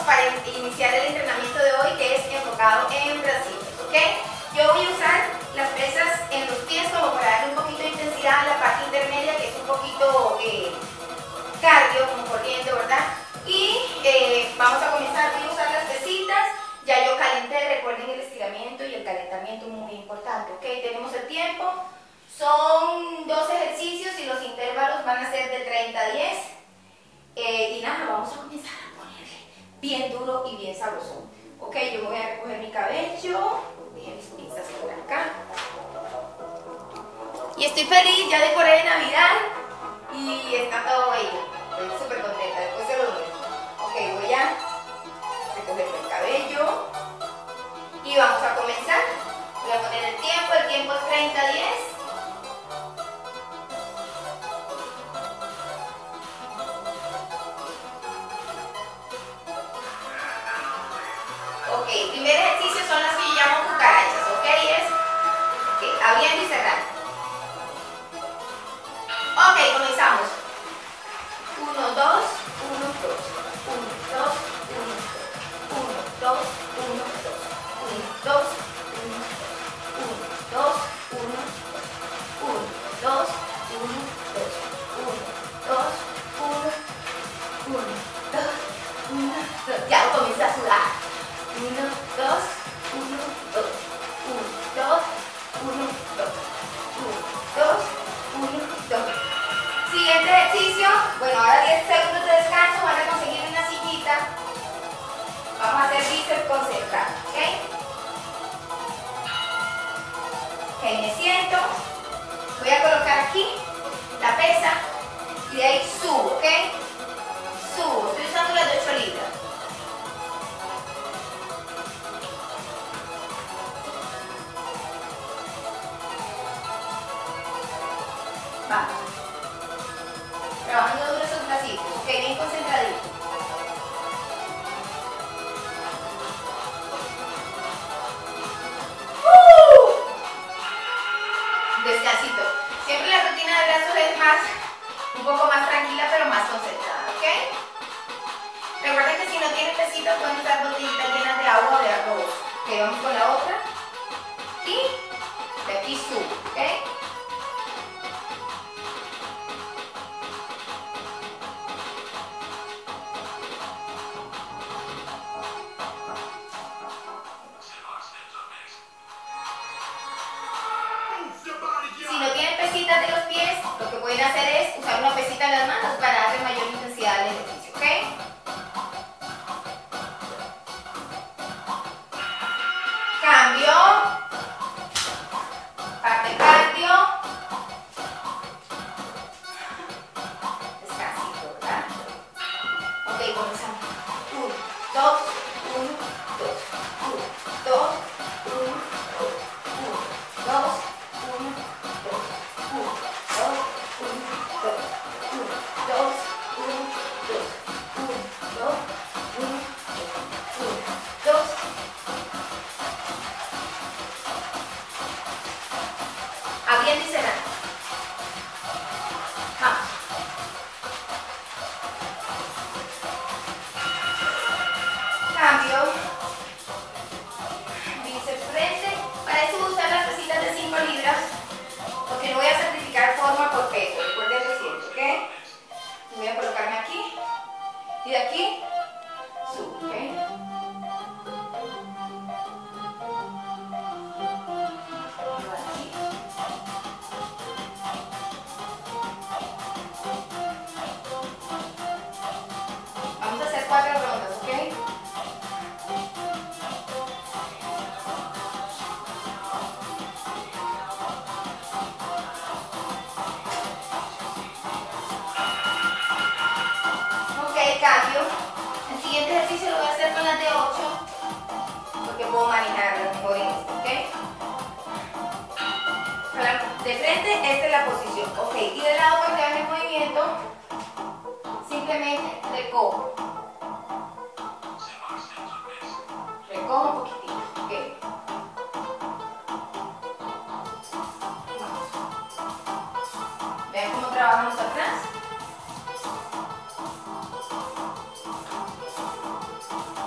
para iniciar el entrenamiento de hoy, que es enfocado en bracieles, ¿ok? Yo voy a usar las pesas en los pies como para darle un poquito de intensidad a la parte intermedia, que es un poquito cardio, como corriendo, ¿verdad? Y vamos a comenzar. Voy a usar las pesitas. Ya yo calenté, recuerden el estiramiento y el calentamiento muy importante, ¿ok? Tenemos el tiempo. Son 2 ejercicios y los intervalos van a ser de 30 a 10. Y nada, vamos a comenzar a ponerle bien duro y bien sabroso. Ok, yo voy a recoger mi cabello. Dejé mis pinzas por acá. Y estoy feliz, ya decoré de Navidad. Y está todo bello. Estoy súper contenta, después se lo doy. Ok, voy a recoger el cabello. Y vamos a comenzar. Voy a poner el tiempo es 30 a 10. Ok, primer ejercicio son las que yo llamo cucarachas, ok, abriendo y cerrando. Ok, comenzamos. 1, 2, 1, 2, 1, 2, 1, 2, 1, 2, 1, 2, 1, 2, 1, 1, 2, 1, 2, 1, 2, 1, 1, 2, ya comienza a sudar. 1, 2, 1, 2, 1, 2, 1, 2, 1, 2, 1, 2. Siguiente ejercicio. Bueno, ahora 10 segundos de descanso. Van a conseguir una sillita. Vamos a hacer bíceps concentrado, ¿ok? Ok, me siento. Voy a colocar aquí la pesa y de ahí subo, ¿ok? Subo. Estoy usando las de 8 libras. Vamos. Trabajando duro esos bracitos, ok, bien concentradito. Descansito. Siempre la rutina de brazos es un poco más tranquila, pero más concentrada, ¿ok? Recuerden que si no tienen pesitos pueden usar botellitas llenas de agua o de arroz. Ok, vamos con la otra. Y de aquí subo, ¿ok? Si no tienen pesitas de los pies, lo que pueden hacer es usar una pesita en las manos para darle mayor intensidad al ejercicio, ¿ok? Cambio. Parte cardio. Descansito, ¿verdad? Ok, comenzamos. 1, 2, 1, 2, 1, 2, 1, 2, 1, 2, 1, 2, 1, 2, 1, 2, 1, 2, 1, 2, 1, 2. Abriendo y cerrando. Vamos. Cambio. Bíceps frente. Para eso voy a usar las pesitas de 5 libras. Porque no voy a sacrificar forma por peso. Recuerden lo siento, ¿ok? Voy a colocarme aquí. Y de aquí subo, ¿ok? Vamos a hacer 4 rondas, ¿ok? Ok, cambio. El siguiente ejercicio lo voy a hacer con las de 8, porque puedo manejarlo mejor en esto, ¿ok? De frente, esta es la posición, ok. Y de lado, para que hagan el movimiento, simplemente recojo. Recojo un poquitito, ok. Vean cómo trabajamos atrás.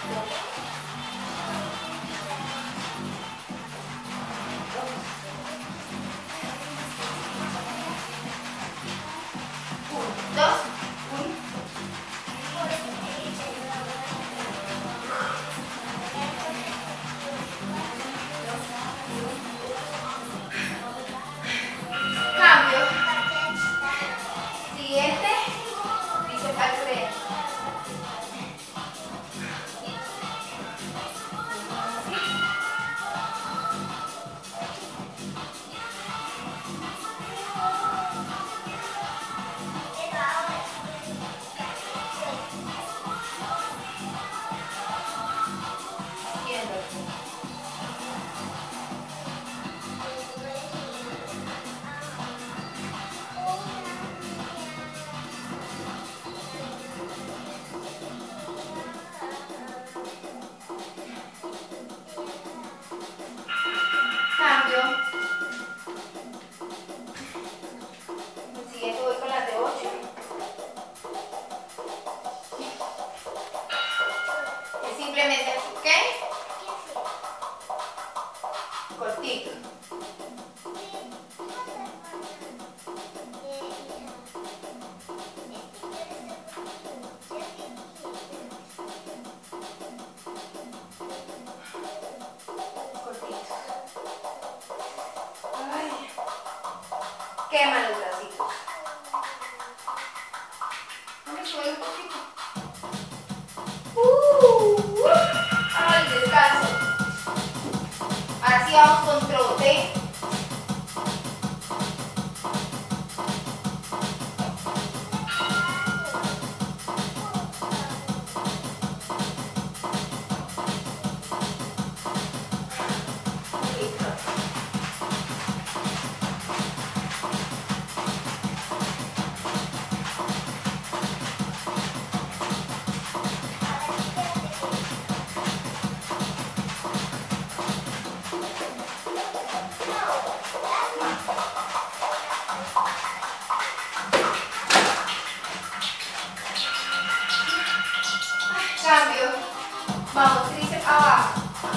Simplemente, ¿ok? Cortito. Cortito. Ay. Quema los bracitos. Dame sube un poquito. Ay, descanso. Ahora sí vamos con trote. Cambio. Vamos, tríceps abajo.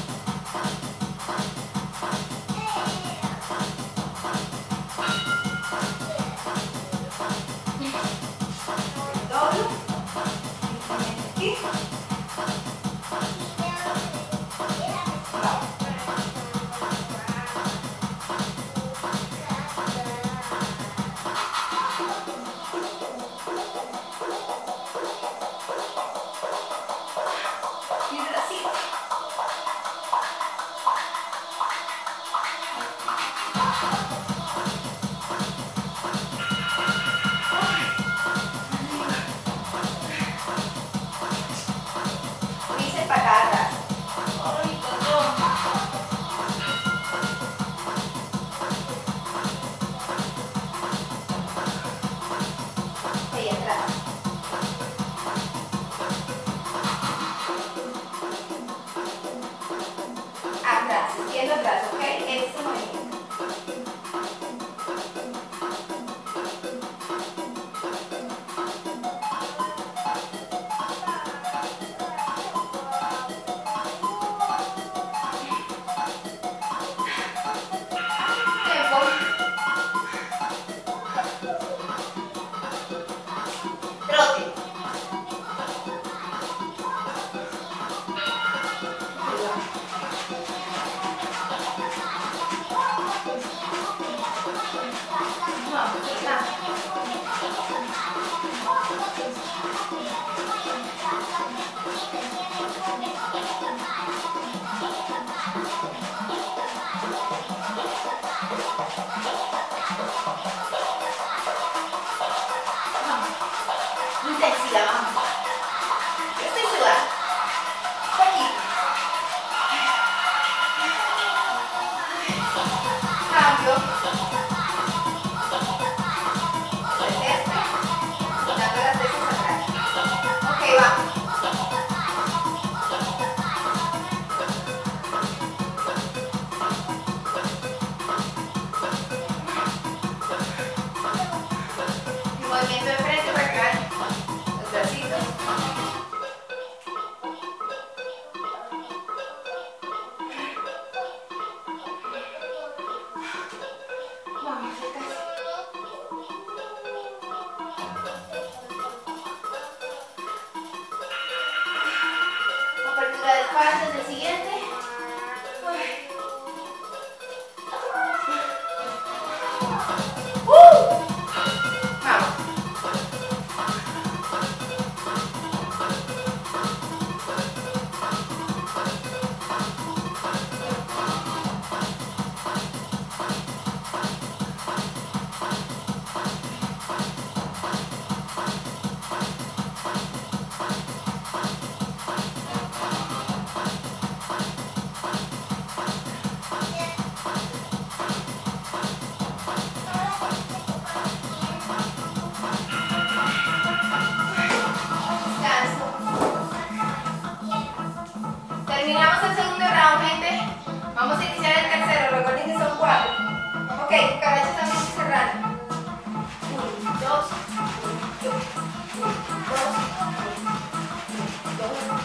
Doblo. Aquí. Patatas. Ay, perdón. Ahí atrás. Atrás, izquierdo atrás, ¿ok? Este movimiento. Intensidad, vamos. Yo estoy sudando. Poquito. Cambio. Quitando las veces atrás. Ok, vamos. Terminamos el segundo round, gente. Vamos a iniciar el tercero. Recuerden que son 4. Ok, cucarachas también cerrando. 1, 2, 1, 2, 2.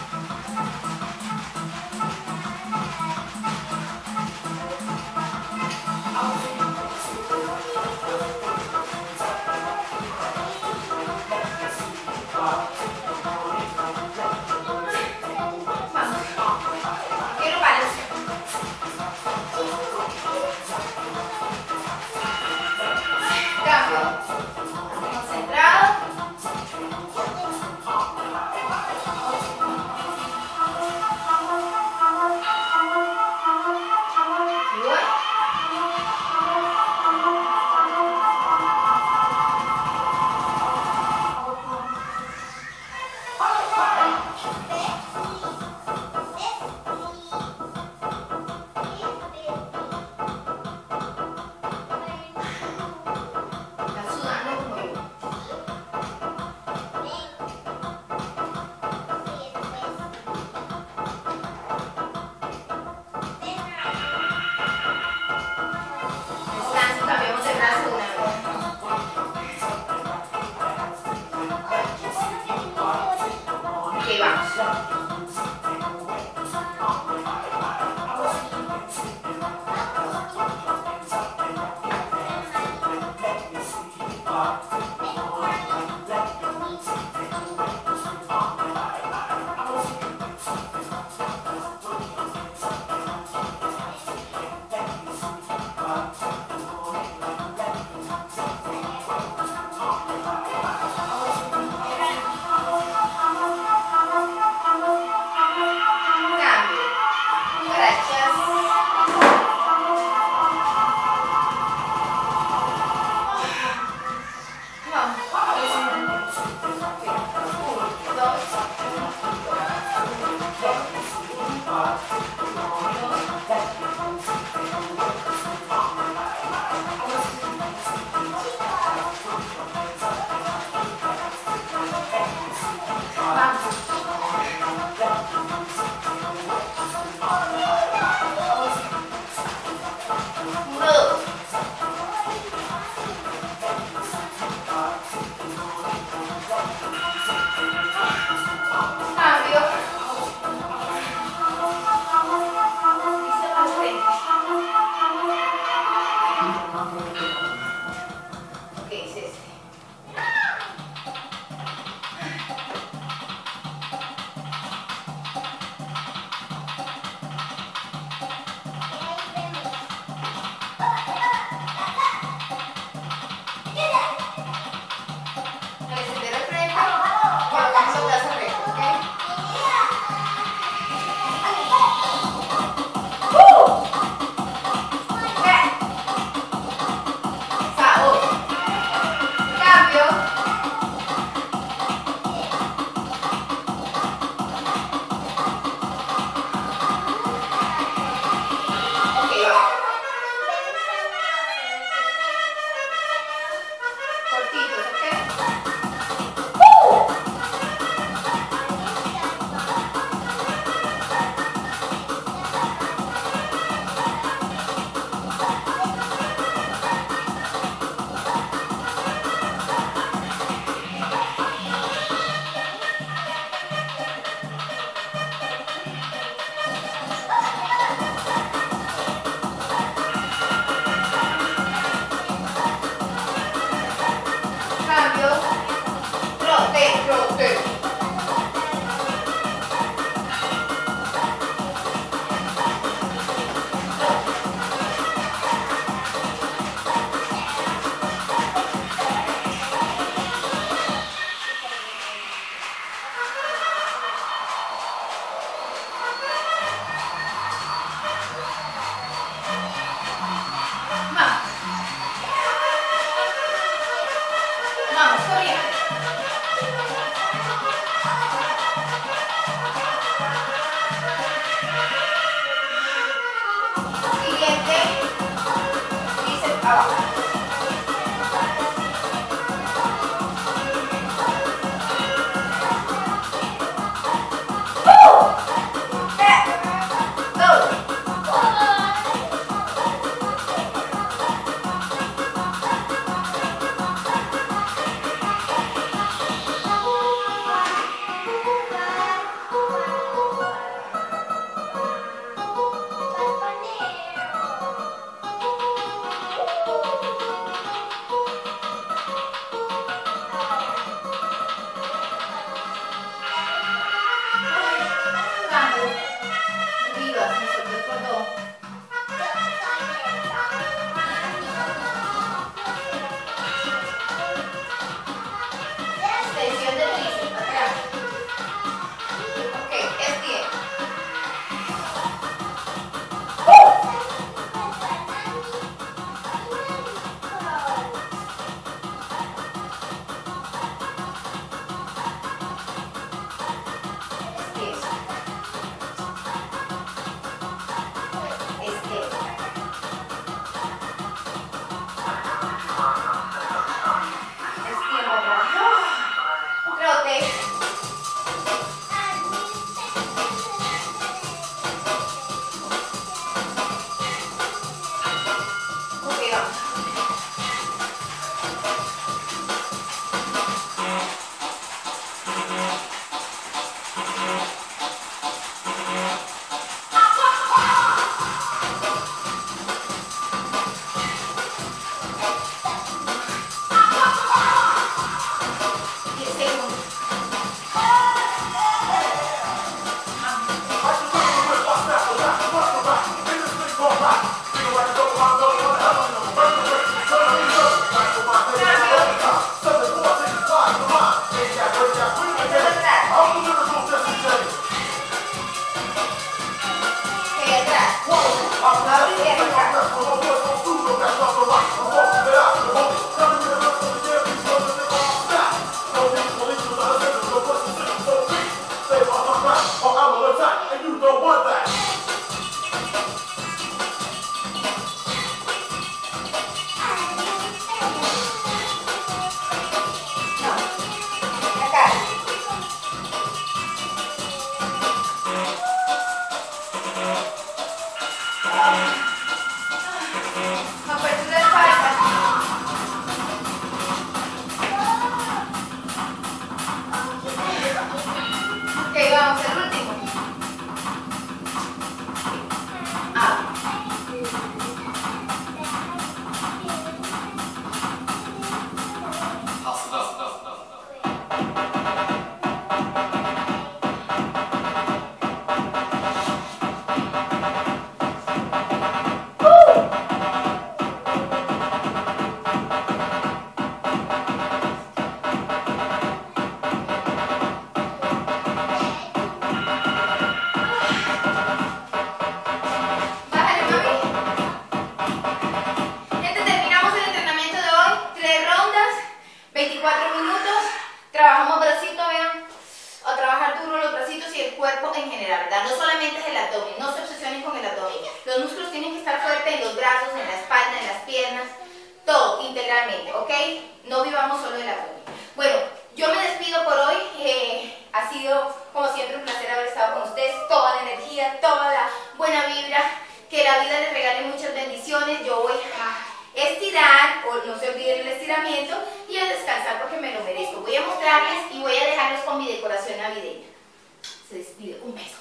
y el cuerpo en general, ¿verdad? No solamente es el abdomen, no se obsesionen con el abdomen. Los músculos tienen que estar fuertes en los brazos, en la espalda, en las piernas, todo integralmente, ¿ok? No vivamos solo del abdomen. Bueno, yo me despido por hoy. Ha sido, como siempre, un placer haber estado con ustedes. Toda la energía, toda la buena vibra. Que la vida les regale muchas bendiciones. Yo voy a estirar, o no se olviden el estiramiento, y a descansar porque me lo merezco. Voy a mostrarles y voy a dejarlos con mi decoración navideña. Se despide. Un beso.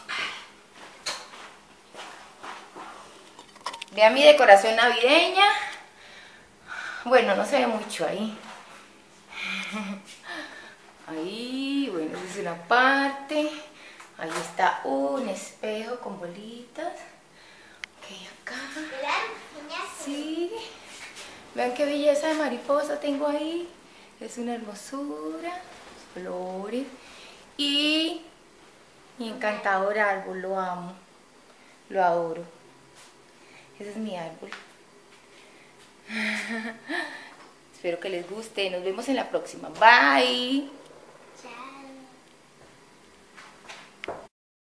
Vean mi decoración navideña. Bueno, no se ve mucho ahí. Ahí, bueno, esa es una parte. Ahí está un espejo con bolitas. Ok, acá. Sí. Vean qué belleza de mariposa tengo ahí. Es una hermosura. Flores. Y mi encantador árbol, lo amo. Lo adoro. Ese es mi árbol. Espero que les guste. Nos vemos en la próxima. Bye.